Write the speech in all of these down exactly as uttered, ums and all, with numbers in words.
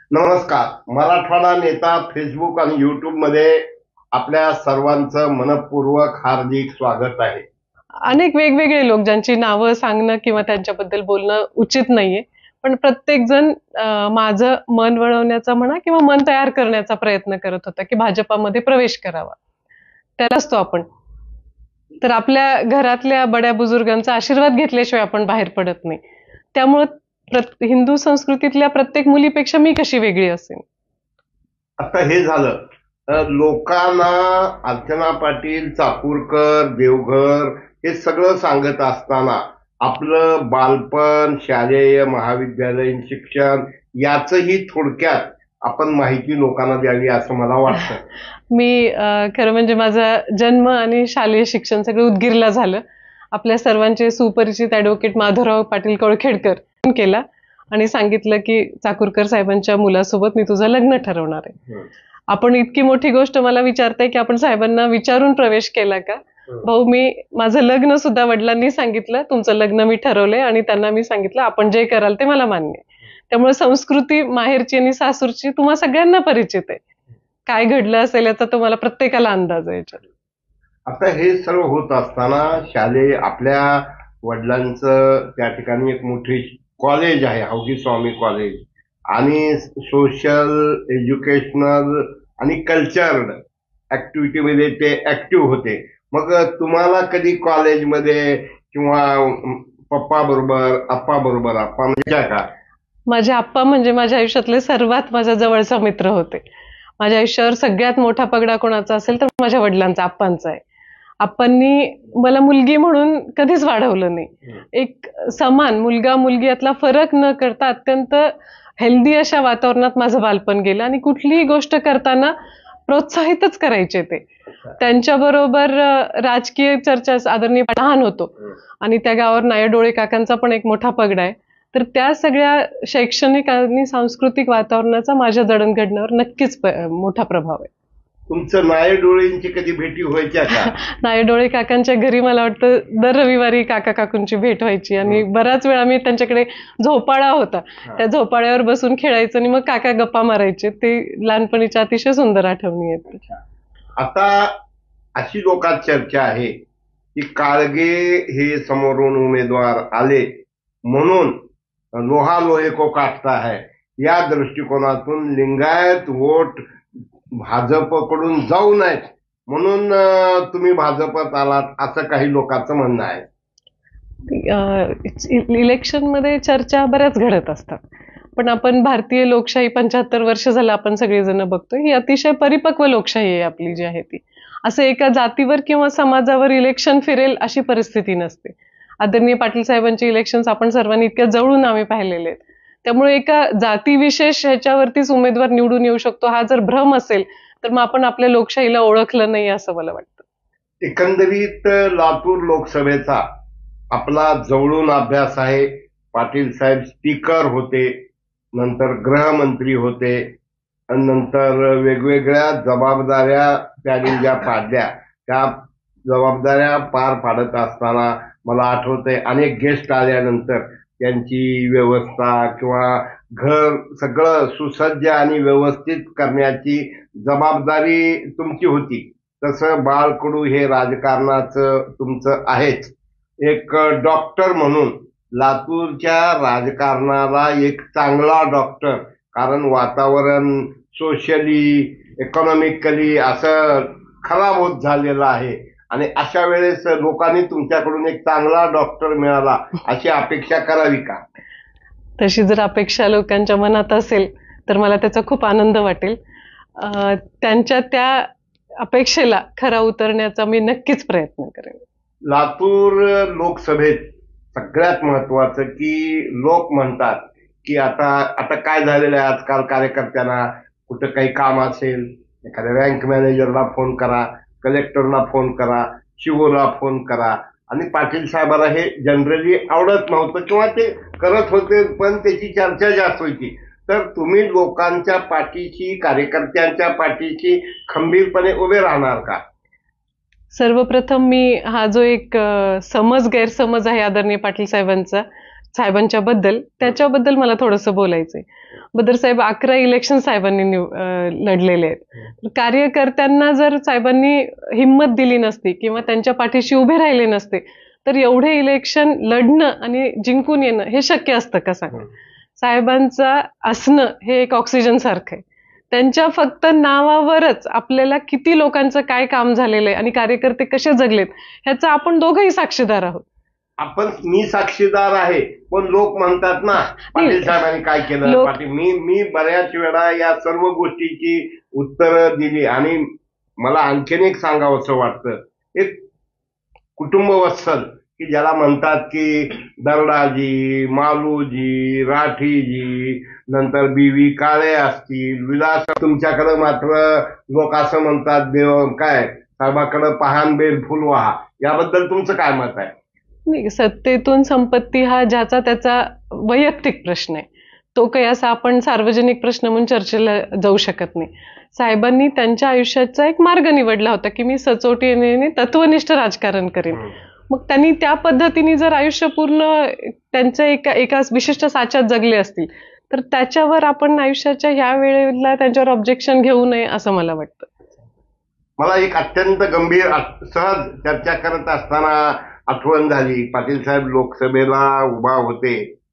नमस्कार. मराठवाडा नेता फेसबुक आणि युट्यूब मध्ये आपल्या सर्वांचं मनपूर्वक हार्दिक स्वागत आहे. अनेक वेगवेगळे लोक ज्यांची नावं सांगणं किंवा त्यांच्याबद्दल बोलणं उचित नाहीये, पण प्रत्येक जण अं, माझं मन वळवण्याचा म्हणा किंवा मन तयार करण्याचा प्रयत्न करत होता की भाजपामध्ये प्रवेश करावा. त्यालाच तो आपण. तर आपल्या घरातल्या बड्या बुजुर्गांचा आशीर्वाद घेतल्याशिवाय आपण बाहेर पडत नाही. त्यामुळे प्रत- हिंदू संस्कृतीतल्या प्रत्येक मुलीपेक्षा मी कशी वेगळी असेन. आता हे झालं अ, लोकांना अर्चना पाटील, चाकूरकर, देवघर हे सगळं सांगत असताना आपलं बालपण, शालेय महाविद्यालयीन शिक्षण याचंही थोडक्यात आपण माहिती लोकांना द्यावी असं मला वाटतं. मी अं, खरं म्हणजे माझा जन्म आणि शालेय शिक्षण सगळं उदगीरला झालं. आपल्या सर्वांचे सुपरिचित ॲडव्होकेट माधवराव पाटील कळखेडकर फोन केला आणि सांगितलं की चाकूरकर साहेबांच्या मुलासोबत मी तुझं लग्न ठरवणार आहे. हं. आपण इतकी मोठी गोष्ट मला विचारताय की आपण साहेबांना विचारून प्रवेश केला का. हं. भाऊ, मी माझं लग्न सुद्धा वडिलांनी सांगितलं, तुमचं लग्न मी ठरवलंय आणि त्यांना मी सांगितलं आपण जे कराल ते मला मान्य आहे. त्यामुळे संस्कृती माहेरची आणि सासूरची तुम्हा सगळ्यांना परिचित आहे. काय घडलं असेल याचा तुम्हाला प्रत्येकाला अंदाज आहे याच्यात. आता हे सर्व होत असताना शालेय आपल्या वडिलांचं त्या ठिकाणी एक मोठी कॉलेज आहे, हौगी स्वामी कॉलेज, आणि सोशल, एज्युकेशनल आणि कल्चरल ऍक्टिव्हिटीमध्ये ते ऍक्टिव्ह होते. मग तुम्हाला कधी कॉलेजमध्ये किंवा पप्पा बरोबर, आप्पा बरोबर, आप्पा म्हणजे का माझे आप्पा म्हणजे माझ्या आयुष्यातले सर्वात माझा जवळचा मित्र होते. माझ्या आयुष्यावर सगळ्यात मोठा पगडा कोणाचा असेल तर माझ्या वडिलांचा, आप्पांचा आहे. आप्पांनी मला मुलगी म्हणून कधीच वाढवलं नाही. एक समान मुलगा मुलगी यातला फरक न करता अत्यंत हेल्दी अशा वातावरणात माझं बालपण गेलं आणि कुठलीही गोष्ट करताना प्रोत्साहितच करायचे ते. त्यांच्याबरोबर अं, राजकीय चर्चा आदरणीय लहान होतो आणि त्या गावावर नायर डोळे काकांचा पण एक मोठा पगडा आहे. तर त्या सगळ्या शैक्षणिक आणि सांस्कृतिक वातावरणाचा माझ्या जडणघडणावर नक्कीच प- मोठा प्रभाव आहे. तुमचं नायर डोळेंची कधी भेटी व्हायच्या का? नायर डोळे काकांच्या घरी मला वाटतं दर रविवारी काका काकूंची भेट व्हायची आणि बराच वेळा मी त्यांच्याकडे झोपाळा होता, त्या झोपाळ्यावर बसून खेळायचं आणि मग काका गप्पा मारायचे. ते लहानपणीच्या अतिशय सुंदर आठवणी आहेत. आता अशी लोकात चर्चा आहे की काळगे हे समोरून उमेदवार आले म्हणून लोहा लोहे को काटता है या दृष्टिकोनातून लिंगायत वोट भाजपकडून जाऊ नयेत म्हणून अं, तुम्ही भाजपात आलात असं काही लोकांचं म्हणणं आहे. इलेक्शन मध्ये चर्चा बऱ्याच घडत असतात, पण आपण भारतीय लोकशाही पंच्याहत्तर वर्ष झालं आपण सगळेजण बघतोय. ही अतिशय परिपक्व लोकशाही आहे आपली जी आहे ती. असं एका जातीवर किंवा समाजावर इलेक्शन फिरेल अशी परिस्थिती नसते. आदरणीय पाटील साहेबांचे इलेक्शन्स आपण सर्वांनी इतक्या जवळून आम्ही पाहिलेले आहेत. त्यामुळे एका जातीविशेष ह्याच्यावरतीच उमेदवार निवडून येऊ शकतो हा जर भ्रम असेल तर मग आपण आपल्या लोकशाहीला ओळखलं नाही असं मला वाटतं. एकंदरीत लातूर लोकसभेचा आपला जवळून अभ्यास आहे. पाटील साहेब स्पीकर होते, नंतर गृहमंत्री होते, आणि नंतर वेगवेगळ्या जबाबदाऱ्या त्यांनी ज्या पाडल्या त्या जबाबदाऱ्या पार पाडत असताना मला आठवतंय अनेक गेस्ट आल्यानंतर त्यांची व्यवस्था किंवा घर सगळं सुसज्ज आणि व्यवस्थित करण्याची जबाबदारी तुमची होती. तसं बाळकडू हे राजकारणाचं तुमचं आहेच. एक डॉक्टर म्हणून लातूरच्या राजकारणाला एक चांगला डॉक्टर, कारण वातावरण सोशली, इकॉनॉमिकली असं खराब होत झालेलं आहे आणि अशा वेळेस लोकांनी तुमच्याकडून एक चांगला डॉक्टर मिळाला अशी अपेक्षा करावी का? तशी जर अपेक्षा लोकांच्या मनात असेल तर मला त्याचा खूप आनंद वाटेल. अं, त्यांच्या त्या अपेक्षेला खरा उतरण्याचा मी नक्कीच प्रयत्न करेन. लातूर लोकसभेत सगळ्यात महत्वाचं की लोक म्हणतात की आता आता काय झालेलं आहे आजकाल, कार्यकर्त्यांना कुठं काही काम असेल एखाद्या बँक मॅनेजरला फोन करा, कलेक्टरला फोन करा, शिवोला फोन करा, आणि पाटील साहेबांना हे जनरली आवडत नव्हतं किंवा ते करत होते पण त्याची चर्चा जास्त व्हायची. तर तुम्ही लोकांच्या पाठीशी, कार्यकर्त्यांच्या पाठीशी खंबीरपणे उभे राहणार का? सर्वप्रथम मी हा जो एक अ, समज गैरसमज आहे आदरणीय पाटील साहेबांचा साहेबांच्या बद्दल, त्याच्याबद्दल मला थोडंसं बोलायचंय. बद्र साहेब अकरा इलेक्शन साहेबांनी निव- अं, लढलेले आहेत. कार्यकर्त्यांना जर साहेबांनी हिंमत दिली नसती किंवा त्यांच्या पाठीशी उभे राहिले नसते तर एवढे इलेक्शन लढणं आणि जिंकून येणं हे शक्य असतं का सांगा. साहेबांचा असणं हे एक ऑक्सिजन सारखं आहे. त्यांच्या फक्त नावावरच आपल्याला किती लोकांचं काय काम झालेलं आहे आणि कार्यकर्ते कसे जगलेत ह्याचा आपण दोघंही साक्षीदार आहोत. आपण मी साक्षीदार आहे, पण लोक म्हणतात ना पाटील साहेबांनी काय केलं. लोक- पाटील मी मी बऱ्याच वेळा या सर्व गोष्टीची उत्तरं दिली आणि मला आणखीन एक सांगावंसं वाटतं. एक कुटुंबवत्सल की ज्याला म्हणतात की दरडाजी, मालूजी, राठीजी, नंतर बीवी काळे असतील, विलास. तुमच्याकडे मात्र लोक असं म्हणतात देव काय साहेबाकडे पहान बेल फुलवाहा. याबद्दल तुमचं काय मत आहे? नाही, सत्तेतून संपत्ती हा ज्याचा त्याचा वैयक्तिक प्रश्न आहे. तो काही असा आपण सार्वजनिक प्रश्न म्हणून चर्चेला जाऊ शकत नाही. साहेबांनी त्यांच्या आयुष्याचा एक मार्ग निवडला होता की मी सचोटीने तत्वनिष्ठ राजकारण करेन. मग त्यांनी त्या पद्धतीने जर आयुष्य पूर्ण त्यांच्या एका एका विशिष्ट साच्यात जगले असतील तर त्याच्यावर आपण आयुष्याच्या ह्या वेळेला त्यांच्यावर ऑब्जेक्शन घेऊ नये असं मला वाटतं. मला एक अत्यंत गंभीर सहज चर्चा करत असताना आठवण झाली. पाटील साहेब लोकसभेला उभा होते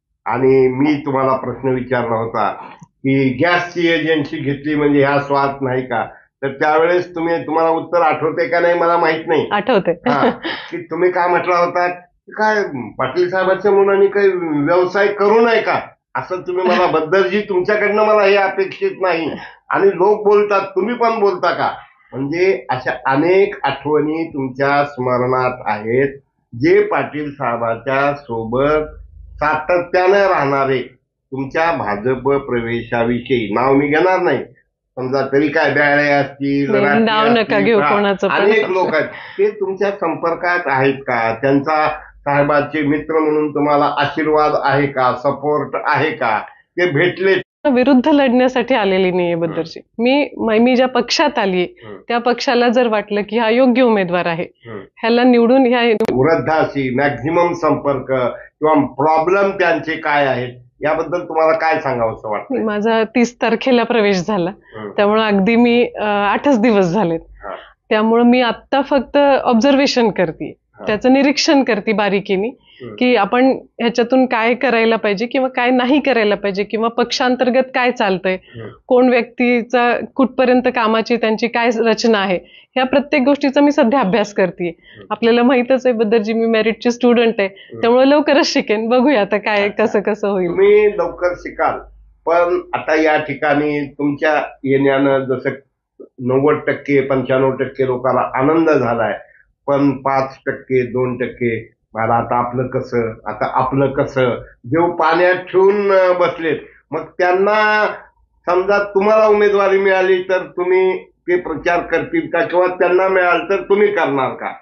आणि मी तुम्हाला प्रश्न विचारला होता की गॅसची एजन्सी घेतली म्हणजे हा स्वार्थ नाही का. तर त्यावेळेस तुम्ही तुम्हाला उत्तर आठवते का नाही मला माहित नाही. आठवते. की तुम्ही काय म्हटला होता, काय पाटील साहेबांच्या मुलांनी काही व्यवसाय करू नये का असं तुम्ही मला बद्दलजी तुमच्याकडनं मला हे अपेक्षित नाही. आणि लोक बोलतात तुम्ही पण बोलता का. म्हणजे अशा अनेक आठवणी तुमच्या स्मरणात आहेत जे पाटील साहेबांच्या सोबत सातत्यानं राहणारे तुमच्या भाजप प्रवेशाविषयी नाव मी घेणार नाही समजा तरी काय ब्याळे असतील, नाव नका घेऊ कोणाचं, अनेक लोक आहेत ते तुमच्या संपर्कात आहेत का. त्यांचा साहेबांचे मित्र म्हणून तुम्हाला आशीर्वाद आहे का, सपोर्ट आहे का, ते भेटले. विरुद्ध लढण्यासाठी आलेली नाहीये बद्दरची. मी मी ज्या पक्षात आली त्या पक्षाला जर वाटलं की हा योग्य उमेदवार आहे ह्याला निवडून ह्या वृद्धाशी मॅक्झिमम संपर्क किंवा प्रॉब्लेम त्यांचे काय आहेत याबद्दल तुम्हाला काय सांगावं असं वाटतं. माझा तीस तारखेला प्रवेश झाला त्यामुळे अगदी मी आठच दिवस झालेत. त्यामुळे मी आता फक्त ऑब्झर्वेशन करते, त्याचं निरीक्षण करते बारीकीने की आपण ह्याच्यातून काय करायला पाहिजे किंवा काय नाही करायला पाहिजे किंवा पक्षांतर्गत काय चालतंय, कोण व्यक्तीचा कुठपर्यंत कामाची त्यांची काय रचना आहे, ह्या प्रत्येक गोष्टीचा मी सध्या अभ्यास करते. आपल्याला माहितच आहे बद्दरजी मी मेरिटची स्टुडंट आहे त्यामुळे लवकरच शिकेन. बघूया आता काय कसं कसं होईल. तुम्ही लवकर शिकाल पण आता या ठिकाणी तुमच्या येण्यानं जसं नव्वद टक्के पंच्याण्णव टक्के लोकांना आनंद झालाय पण पाच टक्के दोन टक्के मला आता आपलं कसं आता आपलं कसं देव पाण्यात ठेवून बसलेत. मग त्यांना समजा तुम्हाला उमेदवारी मिळाली तर तुम्ही ते प्रचार करतील का किंवा त्यांना मिळाल तर तुम्ही करणार का.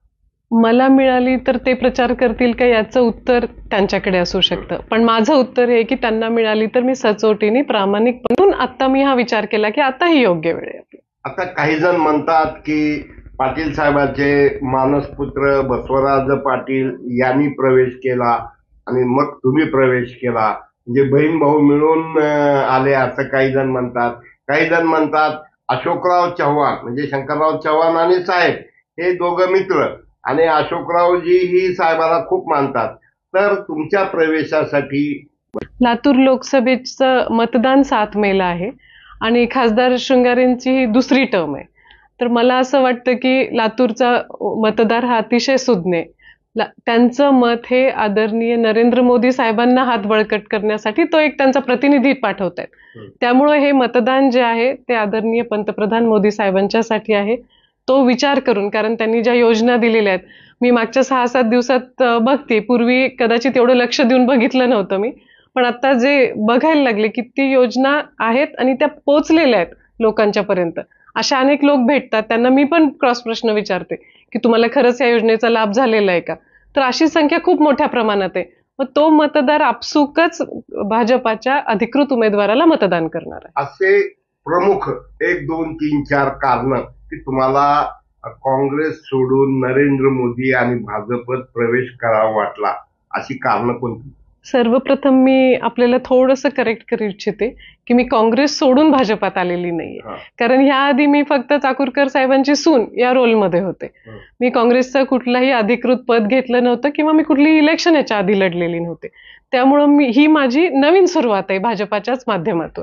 मला मिळाली तर ते प्रचार करतील का याचं उत्तर त्यांच्याकडे असू शकतं. पण माझं उत्तर हे की त्यांना मिळाली तर मी सचोटीने प्रामाणिकपणे आता मी हा विचार केला की आता ही योग्य वेळ आहे. आता काही जण म्हणतात की पाटील साहेबांचे मानसपुत्र बसवराज पाटील यांनी प्रवेश केला आणि मग तुम्ही प्रवेश केला म्हणजे बहीण भाऊ मिळून आले असं काही जण म्हणतात. काही जण म्हणतात अशोकराव चव्हाण म्हणजे शंकरराव चव्हाण आणि साहेब हे दोघं मित्र आणि अशोकरावजी ही साहेबाला खूप मानतात. तर तुमच्या प्रवेशासाठी लातूर लोकसभेचं मतदान सात मेला आहे आणि खासदार शृंगारेंची ही दुसरी टर्म आहे. तर मला असं वाटतं की लातूरचा मतदार हा अतिशय सुज्ञ आहे. त्यांचं मत हे आदरणीय नरेंद्र मोदी साहेबांना हात बळकट करण्यासाठी तो एक त्यांचा प्रतिनिधी पाठवत आहेत. त्यामुळे हे मतदान जे आहे ते आदरणीय पंतप्रधान मोदी साहेबांच्यासाठी आहे. तो विचार करून कारण त्यांनी ज्या योजना दिलेल्या आहेत मी मागच्या सहा सात दिवसात बघते, पूर्वी कदाचित एवढं लक्ष देऊन बघितलं नव्हतं मी, पण आता जे बघायला लागले की ती योजना आहेत आणि त्या पोचलेल्या आहेत लोकांच्या पर्यंत. अशा अनेक लोक भेटतात त्यांना मी पण क्रॉस प्रश्न विचारते की तुम्हाला खरंच या योजनेचा लाभ झालेला आहे का. तर अशी संख्या खूप मोठ्या प्रमाणात आहे. मग तो मतदार आपसुकच भाजपाच्या अधिकृत उमेदवाराला मतदान करणार आहे. असे प्रमुख एक दोन तीन चार कारण की तुम्हाला काँग्रेस सोडून नरेंद्र मोदी आणि भाजपत प्रवेश करावा वाटला अशी कारण कोणती. सर्वप्रथम मी आपल्याला थोडंसं करेक्ट करू इच्छिते की मी काँग्रेस सोडून भाजपात आलेली नाहीये. हा. कारण ह्याआधी मी फक्त चाकूरकर साहेबांची सून या रोलमध्ये होते. हं. मी काँग्रेसचं कुठलाही अधिकृत पद घेतलं नव्हतं किंवा मी कुठलीही इलेक्शन याच्या आधी लढलेली नव्हते. त्यामुळं मी ही माझी नवीन सुरुवात आहे भाजपाच्याच माध्यमातून.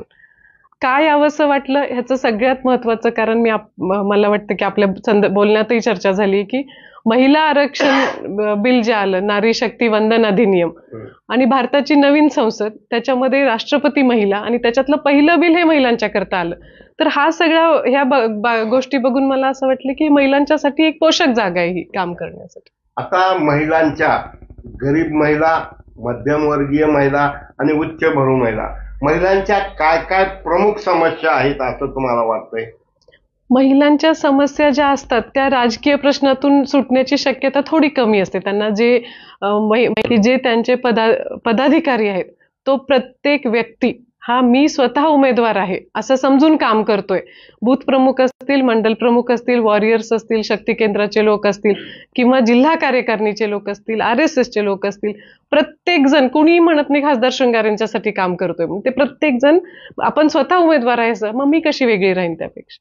काय यावंसं वाटलं ह्याचं सगळ्यात महत्वाचं कारण मी आप- म- मला वाटतं की आपल्या संद बोलण्यातही चर्चा झाली की महिला आरक्षण ब- बिल जे आलं, नारी शक्ती वंदन अधिनियम, हं. आणि भारताची नवीन संसद, त्याच्यामध्ये राष्ट्रपती महिला, आणि त्याच्यातलं पहिलं बिल हे महिलांच्या करता आलं. तर हा सगळ्या ह्या ब- ब- गोष्टी बघून मला असं वाटलं की महिलांच्यासाठी एक पोषक जागा आहे ही काम करण्यासाठी. आता महिलांच्या, गरीब महिला, मध्यमवर्गीय महिला आणि उच्चभरू महिला, महिलांच्या काय काय प्रमुख समस्या आहेत असं तुम्हाला वाटतंय? महिलांच्या समस्या ज्या असतात त्या राजकीय प्रश्नातून सुटण्याची शक्यता थोडी कमी असते. त्यांना जे अं, मै- की जे त्यांचे पदा पदाधिकारी आहेत, तो प्रत्येक व्यक्ती हा मी स्वतः उमेदवार आहे असं समजून काम करतोय. बूथ प्रमुख असतील, मंडल प्रमुख असतील, वॉरियर्स असतील, शक्ती केंद्राचे लोक असतील किंवा जिल्हा कार्यकारिणीचे लोक असतील, आर एस एसचे लोक असतील, प्रत्येक जण, कुणीही म्हणत नाही खासदार शृंगार यांच्यासाठी काम करतोय. मग ते प्रत्येक जण आपण स्वतः उमेदवार आहे सर, मग मी कशी वेगळी राहीन त्यापेक्षा.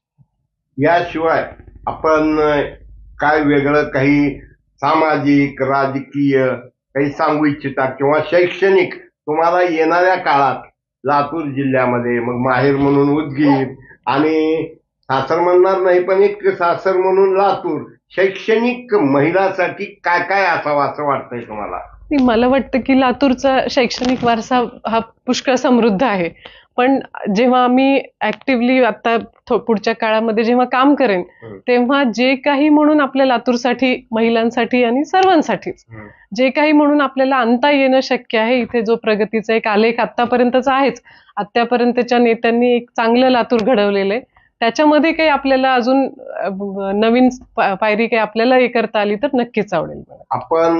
याशिवाय आपण अ, काय वेगळं काही सामाजिक, राजकीय काही सांगू इच्छिता किंवा शैक्षणिक तुम्हाला येणाऱ्या काळात लातूर जिल्ह्यामध्ये, मग माहेर म्हणून उदगीर आणि सासर म्हणणार नाही पण एक सासर म्हणून लातूर, शैक्षणिक महिलांसाठी काय काय असावं असं वाटतंय तुम्हाला? नाही, मला वाटतं की लातूरचा शैक्षणिक वारसा हा पुष्कळ समृद्ध आहे. पण जेव्हा आम्ही ऍक्टिव्हली आता थो- पुढच्या काळामध्ये जेव्हा काम करेन हं. तेव्हा जे काही म्हणून आपल्या लातूरसाठी, महिलांसाठी आणि सर्वांसाठीच हं. जे काही म्हणून आपल्याला आणता येणं शक्य आहे, इथे जो प्रगतीचा एक आलेख आतापर्यंतचा आहेच, आतापर्यंतच्या नेत्यांनी एक चांगलं लातूर घडवलेलं आहे, त्याच्यामध्ये काही आपल्याला अजून अ, ब- नवीन पा- पायरी काही आपल्याला हे करता आली तर नक्कीच आवडेल मला. आपण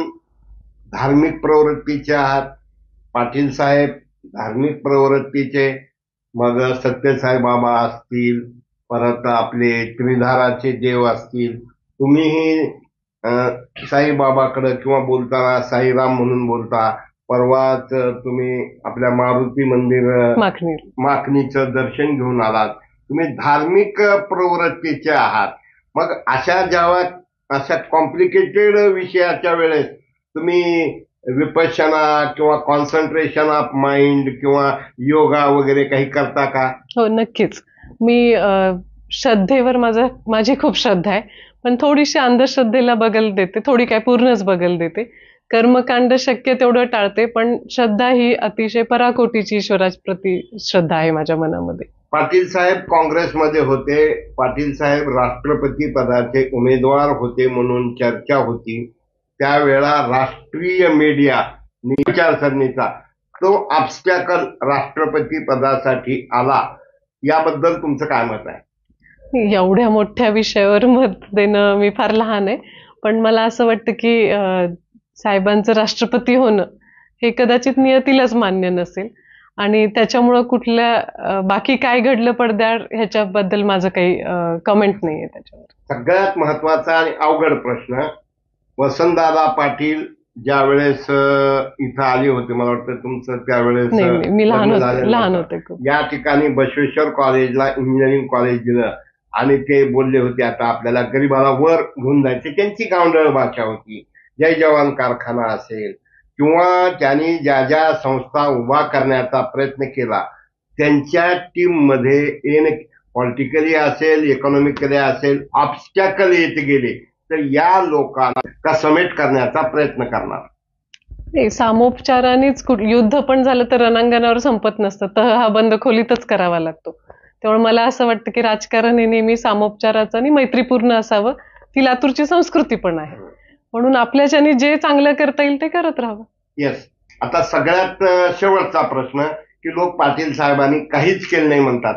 धार्मिक प्रवृत्तीचे आहात, पाटील साहेब धार्मिक प्रवृत्तीचे, मग सत्यसाई बाबा असतील, परत आपले त्रिधाराचे देव असतील, तुम्हीही अं, साईबाबाकडे किंवा बोलताना साईराम म्हणून बोलता. परवाच तुम्ही आपल्या मारुती मंदिर अं, मागणी माकणीचं दर्शन घेऊन आलात. तुम्ही धार्मिक प्रवृत्तीचे आहात. मग अशा जेव्हा अशा कॉम्प्लिकेटेड विषयाच्या वेळेस तुम्ही विपश्यना किंवा कॉन्सन्ट्रेशन ऑफ माइंड किंवा योगा वगैरे काही करता का? हो, नक्कीच. मी अ, श्रद्धेवर माझा माझी खूप श्रद्धा आहे, पण थोडीशी अंधश्रद्धेला बगल देते, थोडी काय पूर्णच बगल देते. कर्मकांड शक्य तेवढं टाळते, पण श्रद्धा ही अतिशय पराकोटीची ईश्वराप्रती श्रद्धा आहे माझ्या मनामध्ये. पाटील साहेब काँग्रेसमध्ये होते, पाटील साहेब राष्ट्रपती पदाचे उमेदवार होते म्हणून चर्चा होती. त्यावेळा राष्ट्रीय मीडिया विचारसरणीचा तो ऑब्स्टॅकल राष्ट्रपती पदासाठी आला, याबद्दल तुमचं काय मत आहे? एवढ्या मोठ्या विषयावर मत देणं मी फार लहान आहे, पण मला असं वाटतं की अ, साहेबांचं राष्ट्रपती होणं हे कदाचित नियतीलाच मान्य नसेल, आणि त्याच्यामुळं कुठल्या अ, बाकी काय घडलं पडद्याआड ह्याच्याबद्दल माझं काही कमेंट नाहीये त्याच्यावर. सगळ्यात महत्वाचा आणि अवघड प्रश्न, वसंतदादा पाटील ज्या वेळेस इथं आले होते, मला वाटतं तुमचं त्यावेळेस नाही नाही, मी लहान लग्न होते झालेलं लहान होतं. होते खूप. या ठिकाणी बसवेश्वर कॉलेजला इंजिनिअरिंग कॉलेज दिलं आणि ते बोलले होते आता आपल्याला गरीबाला वर घेऊन जायचे. त्यांची गावंढळ भाषा होती. जय जवान कारखाना असेल किंवा त्यांनी ज्या ज्या संस्था उभा करण्याचा प्रयत्न केला त्यांच्या टीम मध्ये एन पॉलिटिकली असेल, इकॉनॉमिकली असेल, ऑब्स्टॅकल येत गेले तर या लोकांना का समेट करण्याचा प्रयत्न करणार? नाही, सामोपचारानेच कुठ- युद्ध पण झालं तर रणांगणावर संपत नसतं, तह हा बंद खोलीतच करावा लागतो. त्यामुळे मला असं वाटतं की राजकारण हे नेहमी सामोपचाराचं आणि मैत्रीपूर्ण असावं. ती लातूरची संस्कृती पण आहे, म्हणून आपल्याच्याने जे चांगलं करता येईल ते करत राहावं. येस. आता सगळ्यात अं, शेवटचा प्रश्न की लोक पाटील साहेबांनी काहीच केलं नाही म्हणतात.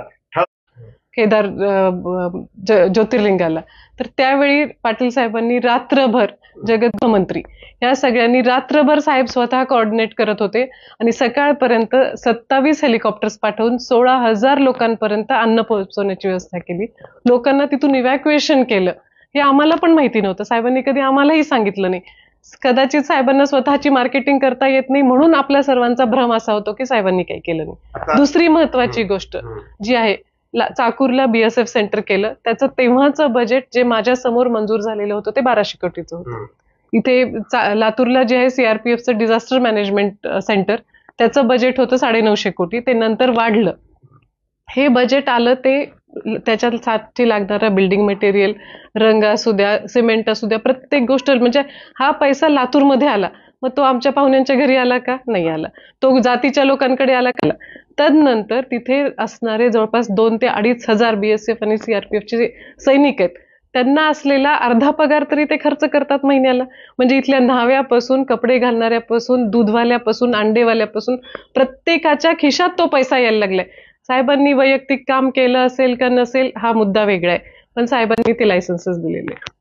केदार अ, ब- ज- ज्योतिर्लिंगाला, तर त्यावेळी पाटील साहेबांनी रात्रभर, जगदमंत्री या सगळ्यांनी रात्रभर साहेब स्वतः कोऑर्डिनेट करत होते आणि सकाळपर्यंत सत्तावीस हेलिकॉप्टर्स पाठवून सोळा हजार लोकांपर्यंत अन्न पोहोचवण्याची व्यवस्था केली. लोकांना तिथून इव्हॅक्युएशन केलं. हे आम्हाला पण माहिती नव्हतं, साहेबांनी कधी आम्हालाही सांगितलं नाही. कदाचित साहेबांना स्वतःची मार्केटिंग करता येत नाही म्हणून आपल्या सर्वांचा भ्रम असा होतो की साहेबांनी काही केलं नाही. आता दुसरी महत्वाची गोष्ट हं. जी आहे, ला- चाकूरला बीएसएफ सेंटर केलं, त्याचं तेव्हाचं बजेट जे माझ्या समोर मंजूर झालेलं होतं ते बाराशे कोटीचं होतं. हं. इथे चा- लातूरला जे आहे सीआरपीएफचं डिझास्टर मॅनेजमेंट सेंटर, त्याचं बजेट होतं साडेनऊशे कोटी, ते नंतर वाढलं. हे बजेट आलं ते त्याच्यासाठी लागणारं बिल्डिंग मटेरियल, रंग असू द्या, सिमेंट असू द्या, प्रत्येक गोष्ट म्हणजे हा पैसा लातूरमध्ये आला. मग तो आमच्या पाहुण्यांच्या घरी आला का? नाही आला. तो जातीच्या लोकांकडे आला का? तदनंतर तिथे असणारे जवळपास दोन ते अडीच हजार बीएसएफ आणि सीआरपीएफचे जे सैनिक आहेत त्यांना असलेला अर्धा पगार तरी ते खर्च करतात महिन्याला. म्हणजे इथल्या न्हाव्यापासून, कपडे घालणाऱ्यापासून, दूधवाल्यापासून, अंडेवाल्यापासून प्रत्येकाच्या खिशात तो पैसा यायला लागलाय. साहेबांनी वैयक्तिक काम केलं असेल का नसेल हा मुद्दा वेगळा आहे, पण साहेबांनी ते लायसन्सेस दिलेले.